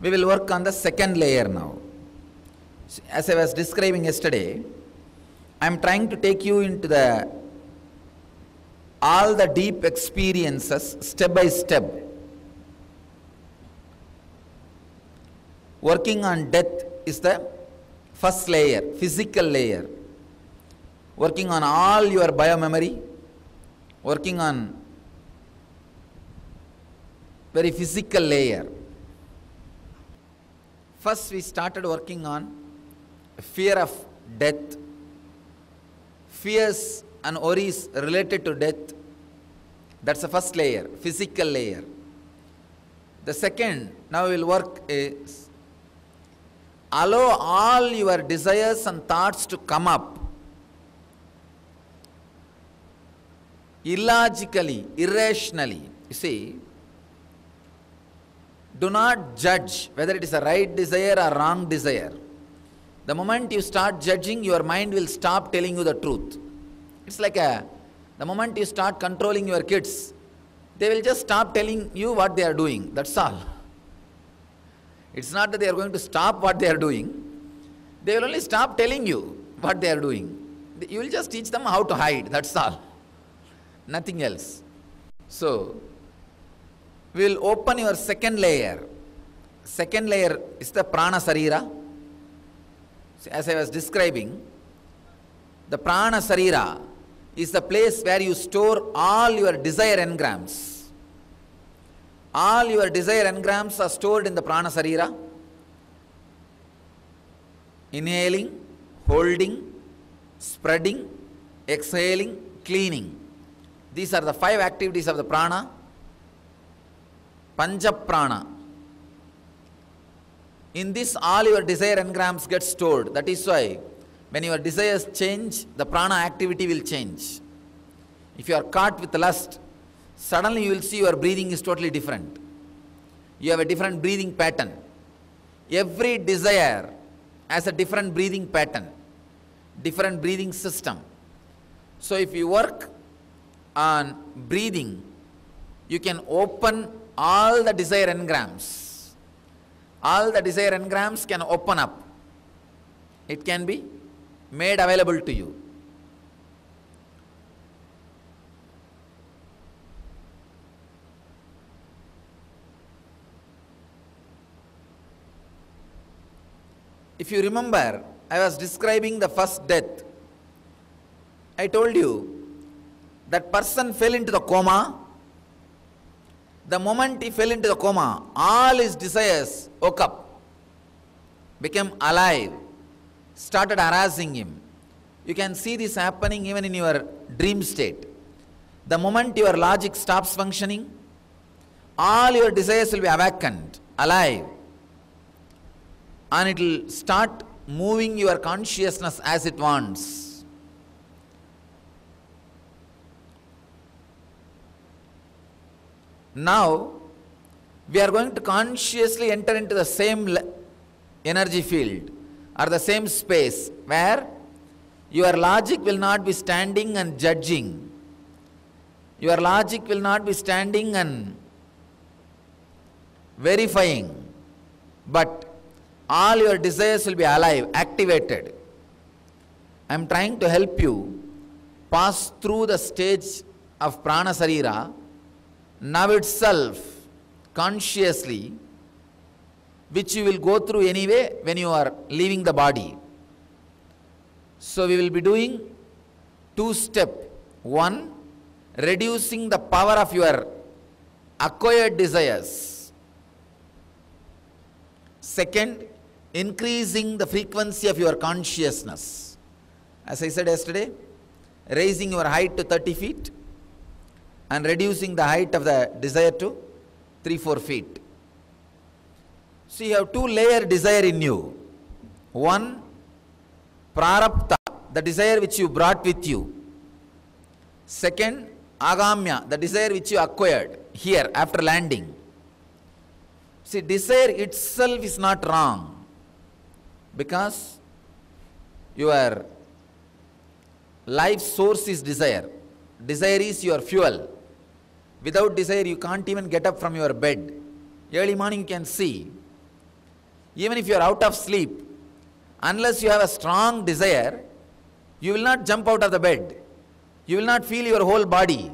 We will work on the second layer now. As I was describing yesterday, I am trying to take you into all the deep experiences step by step. Working on death is the first layer, physical layer. Working on all your biomemory, working on very physical layer. First we started working on fear of death, fears and worries related to death. That's the first layer, physical layer. The second, now we will work is allow all your desires and thoughts to come up. Illogically, irrationally. You see, do not judge whether it is a right desire or wrong desire. The moment you start judging, your mind will stop telling you the truth. It's like the moment you start controlling your kids, they will just stop telling you what they are doing. That's all. It's not that they are going to stop what they are doing. They will only stop telling you what they are doing. You will just teach them how to hide. That's all. Nothing else. So, we will open your second layer. Second layer is the prana sarira. As I was describing, the prana sarira is the place where you store all your desire engrams. All your desire engrams are stored in the prana sarira. Inhaling, holding, spreading, exhaling, cleaning. These are the 5 activities of the prana. Pancha prana. In this, all your desire engrams get stored. That is why when your desires change, the prana activity will change. If you are caught with lust, suddenly you will see your breathing is totally different. You have a different breathing pattern. Every desire has a different breathing pattern, different breathing system. So if you work on breathing, you can open all the desire engrams. All the desire engrams can open up. It can be made available to you. If you remember, I was describing the first death. I told you that person fell into the coma. The moment he fell into the coma, all his desires woke up, became alive, started harassing him. You can see this happening even in your dream state. The moment your logic stops functioning, all your desires will be awakened, alive, and it will start moving your consciousness as it wants. Now, we are going to consciously enter into the same energy field or the same space where your logic will not be standing and judging. Your logic will not be standing and verifying, but all your desires will be alive, activated. I am trying to help you pass through the stage of prana sarira now itself, consciously, which you will go through anyway when you are leaving the body. So we will be doing 2 steps. 1, reducing the power of your acquired desires. 2nd, increasing the frequency of your consciousness. As I said yesterday, raising your height to 30 feet and reducing the height of the desire to 3-4 feet. So you have 2 layer desire in you. 1, prarabdha, the desire which you brought with you. 2nd, agamya, the desire which you acquired here after landing. See, desire itself is not wrong, because your life source is desire. Desire is your fuel. Without desire, you can't even get up from your bed. Early morning you can see Even if you are out of sleep, unless you have a strong desire, you will not jump out of the bed. You will not feel your whole body.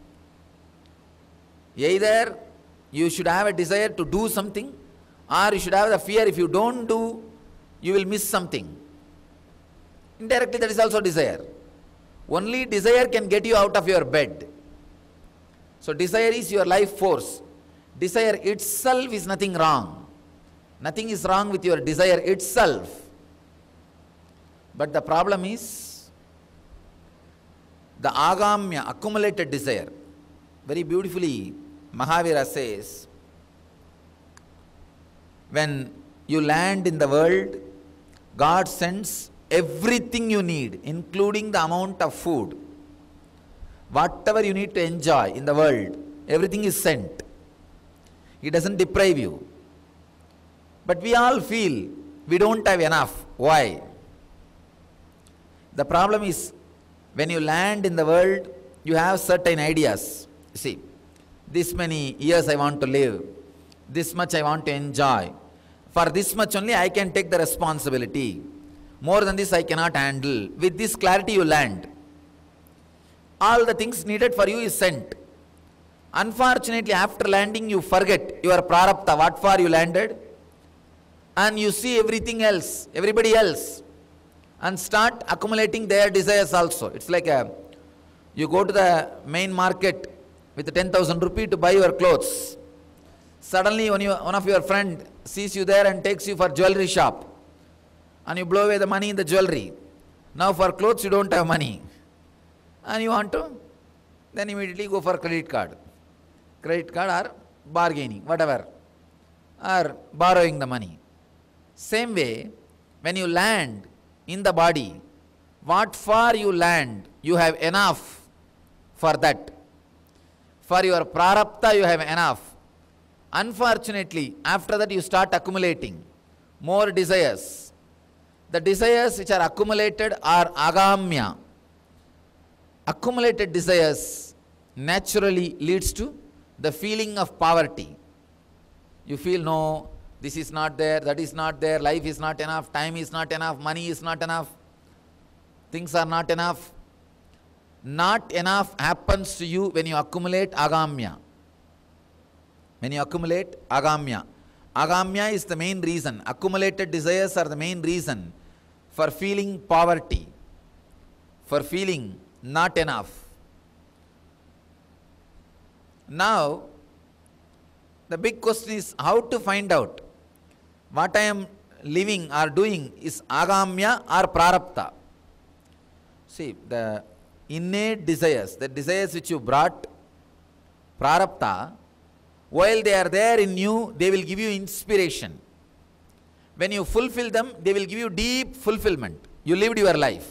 Either you should have a desire to do something, or you should have the fear if you don't do, you will miss something. Indirectly, that is also desire. Only desire can get you out of your bed. So desire is your life force. Desire itself is nothing wrong. Nothing is wrong with your desire itself. But the problem is the agamya, accumulated desire. Very beautifully, Mahavira says, when you land in the world, God sends everything you need, including the amount of food. Whatever you need to enjoy in the world, everything is sent. He doesn't deprive you. But we all feel we don't have enough. Why? The problem is, when you land in the world, you have certain ideas. See, this many years I want to live, this much I want to enjoy. For this much only I can take the responsibility. More than this I cannot handle. With this clarity you land. All the things needed for you is sent. Unfortunately, after landing you forget your prarabdha, what for you landed, and you see everything else, everybody else, and start accumulating their desires also. It's like you go to the main market with 10,000 rupees to buy your clothes. Suddenly one of your friend sees you there and takes you for jewelry shop, and you blow away the money in the jewelry. Now for clothes you don't have money, and you want to, then immediately go for credit card or bargaining, whatever, or borrowing the money. Same way, when you land in the body, what for you land, you have enough for that. For your prarabdha you have enough. Unfortunately, after that you start accumulating more desires. The desires which are accumulated are agamya. Accumulated desires naturally leads to the feeling of poverty. You feel, no, this is not there, that is not there, life is not enough, time is not enough, money is not enough, things are not enough. Not enough happens to you when you accumulate agamya. When you accumulate agamya. Agamya is the main reason. Accumulated desires are the main reason for feeling poverty, for feeling not enough. Now, the big question is how to find out what I am living or doing is agamya or prarabdha. See, the innate desires, the desires which you brought, prarabdha, while they are there in you, they will give you inspiration. When you fulfill them, they will give you deep fulfillment. You lived your life.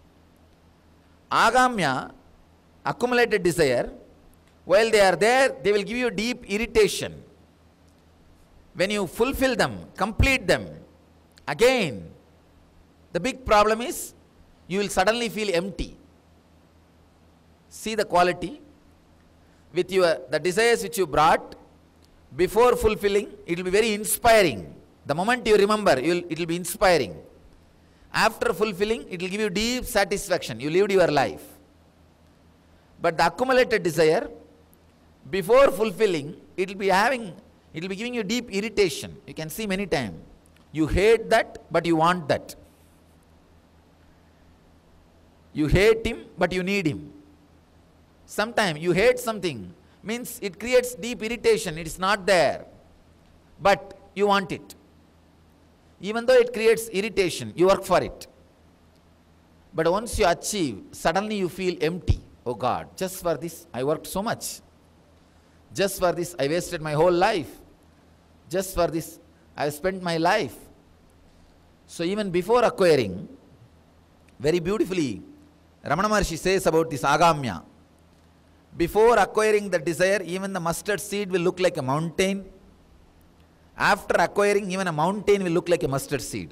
Agamya, accumulated desire, while they are there, they will give you deep irritation. When you fulfill them, complete them, again, the big problem is you will suddenly feel empty. See the quality with the desires which you brought. Before fulfilling, it will be very inspiring. The moment you remember, it will be inspiring. After fulfilling, it will give you deep satisfaction. You lived your life. But the accumulated desire, before fulfilling, it will be giving you deep irritation. You can see many times. You hate that, but you want that. You hate him, but you need him. Sometimes you hate something, means it creates deep irritation. It is not there, but you want it. Even though it creates irritation, you work for it. But once you achieve, suddenly you feel empty. Oh God, just for this I worked so much. Just for this I wasted my whole life. Just for this I spent my life. So even before acquiring, very beautifully, Ramana Maharshi says about this agamya. Before acquiring the desire, even the mustard seed will look like a mountain. After acquiring, even a mountain will look like a mustard seed.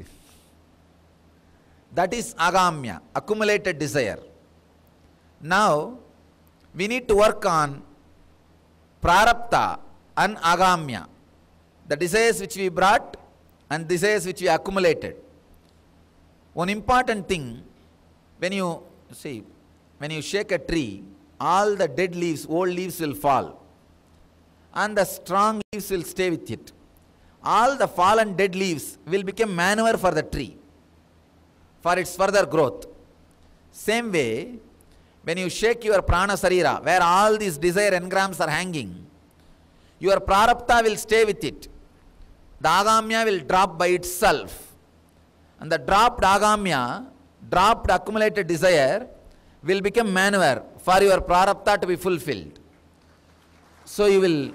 That is agamya, accumulated desire. Now, we need to work on prarabdha and agamya. The desires which we brought and desires which you accumulated. One important thing, when you shake a tree, all the dead leaves, old leaves will fall, and the strong leaves will stay with it. All the fallen dead leaves will become manure for the tree, for its further growth. Same way, when you shake your prana sarira, where all these desire engrams are hanging, your prarabdha will stay with it. The agamya will drop by itself. And the dropped agamya, dropped accumulated desire, will become manure for your prarabdha to be fulfilled. So you will,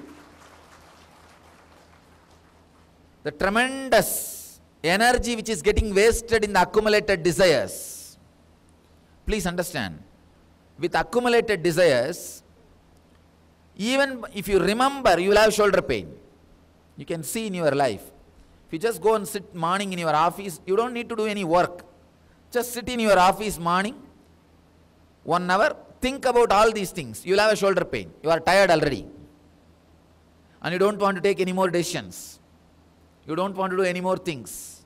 the tremendous energy which is getting wasted in the accumulated desires. Please understand, with accumulated desires, even if you remember, you will have shoulder pain. You can see in your life. If you just go and sit morning in your office, you don't need to do any work. Just sit in your office morning, 1 hour, think about all these things. You will have a shoulder pain. You are tired already. And you don't want to take any more decisions. You don't want to do any more things.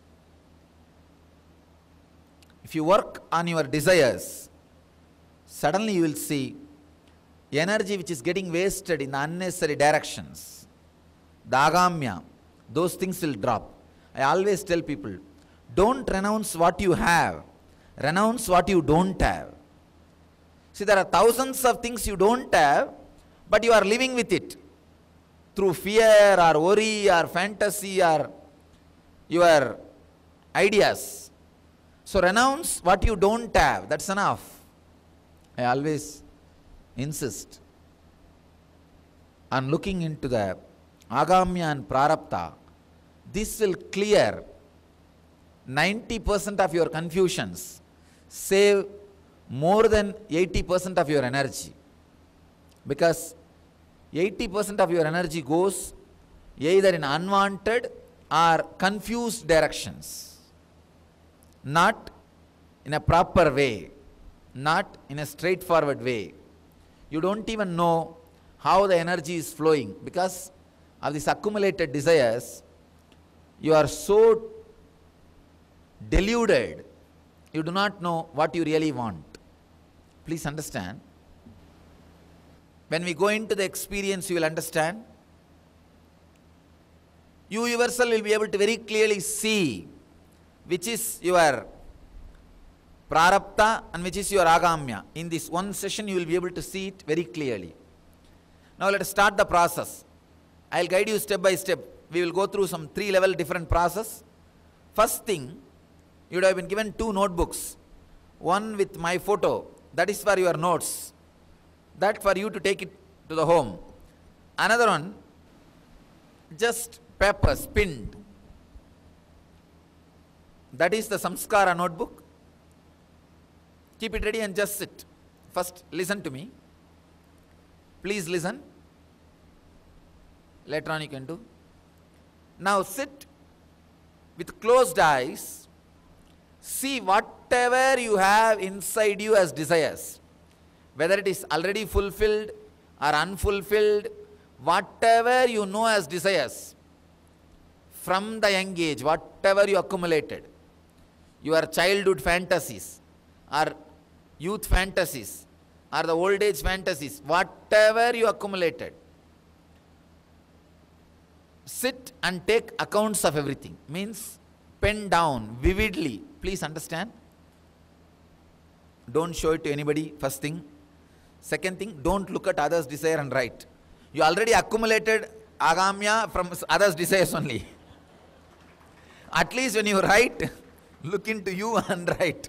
If you work on your desires, suddenly you will see energy which is getting wasted in unnecessary directions. The agamya, those things will drop. I always tell people, don't renounce what you have, renounce what you don't have. See, there are thousands of things you don't have, but you are living with it through fear or worry or fantasy or your ideas. So renounce what you don't have, that's enough. I always insist on looking into the agamya and prarabdha. This will clear 90% of your confusions, save more than 80% of your energy, because 80% of your energy goes either in unwanted or confused directions, not in a proper way, not in a straightforward way. You don't even know how the energy is flowing because of these accumulated desires. You are so deluded, you do not know what you really want. Please understand. When we go into the experience, you will understand. You yourself will be able to very clearly see which is your prarabdha and which is your agamya. In this one session, you will be able to see it very clearly. Now let us start the process. I will guide you step by step. We will go through some 3-level different process. First thing, you would have been given 2 notebooks. One with my photo, that is for your notes. That for you to take it to the home. Another one, just papers pinned. That is the samskara notebook. Keep it ready and just sit. First, listen to me. Please listen. Later on you can do. Now sit with closed eyes. See whatever you have inside you as desires. Whether it is already fulfilled or unfulfilled, whatever you know as desires. From the young age, whatever you accumulated. Your childhood fantasies or youth fantasies or the old age fantasies, whatever you accumulated. Sit and take accounts of everything. Means pen down vividly. Please understand. Don't show it to anybody, first thing. Second thing, don't look at others' desire and write. You already accumulated agamya from others' desires only. At least when you write, look into you and write.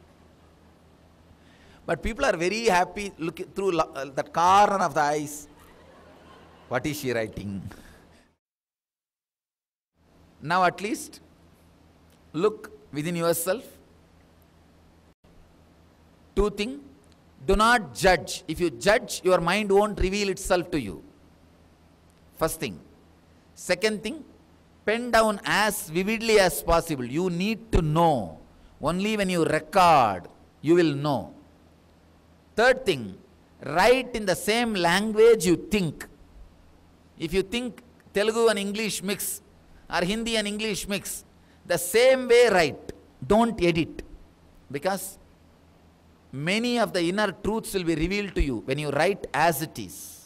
But people are very happy looking through that corner of the eyes. What is she writing? Now at least look within yourself. 2 things. Do not judge. If you judge, your mind won't reveal itself to you. First thing. Second thing, pen down as vividly as possible. You need to know. Only when you record, you will know. Third thing, write in the same language you think. If you think Telugu and English mix, or Hindi and English mix. The same way write. Don't edit. Because many of the inner truths will be revealed to you when you write as it is.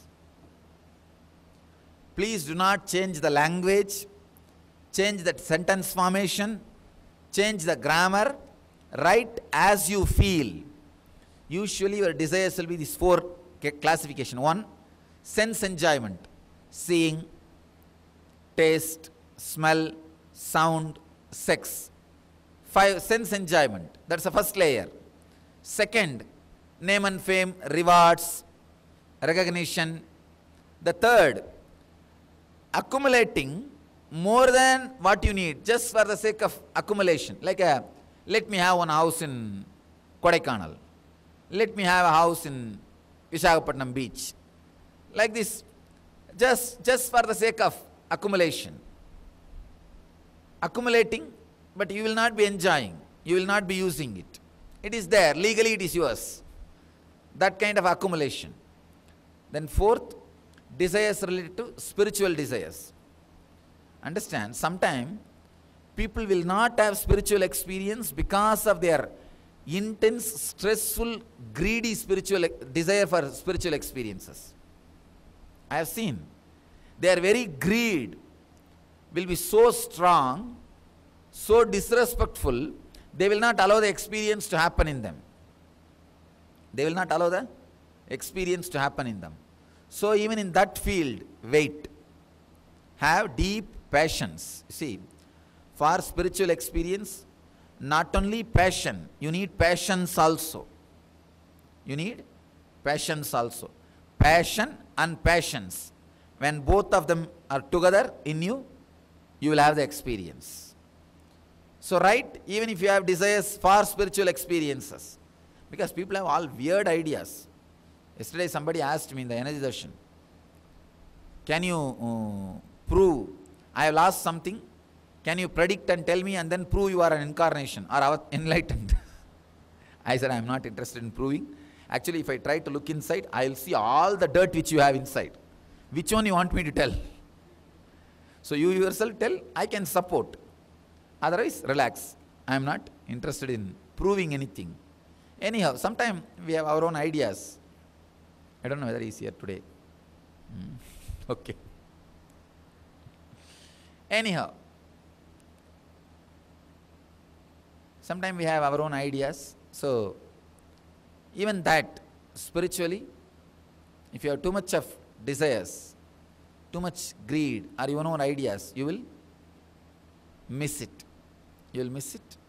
Please do not change the language, change the sentence formation, change the grammar. Write as you feel. Usually your desires will be these four classification. 1, sense enjoyment, seeing, taste, smell, sound, sex. 5, sense enjoyment. That's the first layer. Second, name and fame, rewards, recognition. The third, accumulating more than what you need, just for the sake of accumulation. Like let me have one house in Kodaikanal. Let me have a house in Visakhapatnam beach. Like this, just for the sake of accumulation. Accumulating, but you will not be enjoying. You will not be using it. It is there. Legally it is yours. That kind of accumulation. Then fourth, desires related to spiritual desires. Understand, sometimes people will not have spiritual experience because of their intense, stressful, greedy spiritual desire for spiritual experiences. I have seen. Their very greed will be so strong, so disrespectful, they will not allow the experience to happen in them. They will not allow the experience to happen in them. So even in that field, wait. Have deep passions. See, for spiritual experience, not only passion, you need passions also. You need passions also. Passion and passions. When both of them are together in you, you will have the experience. So write, even if you have desires for spiritual experiences. Because people have all weird ideas. Yesterday somebody asked me in the energy darshan, can you prove I have lost something? Can you predict and tell me and then prove you are an incarnation or enlightened? I said, I am not interested in proving. Actually, if I try to look inside, I will see all the dirt which you have inside. Which one you want me to tell? So you yourself tell, I can support. Otherwise, relax. I am not interested in proving anything. Anyhow, sometimes we have our own ideas. I don't know whether he is here today. Okay. Anyhow, sometimes we have our own ideas. So, even that, spiritually, if you have too much of desires, too much greed, or your own ideas, you will miss it. You will miss it.